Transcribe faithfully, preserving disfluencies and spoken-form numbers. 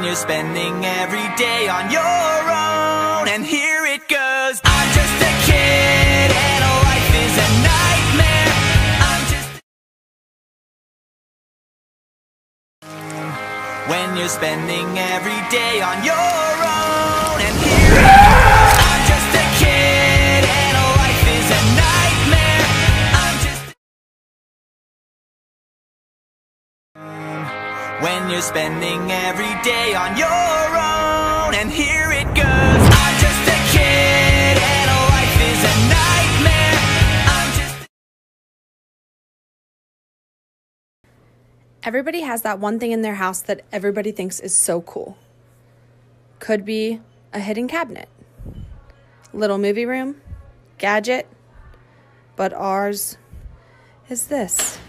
you're spending every day on your own. And here it goes. I'm just a kid and life is a nightmare. I'm just when you're spending every day on your own. And here it goes. I'm just a kid and life is a nightmare. I'm just when you're spending every day on your own. And here it goes. I'm just a kid and life is a nightmare. I'm just Everybody has that one thing in their house that everybody thinks is so cool. Could be a hidden cabinet, little movie room, gadget, but ours is this.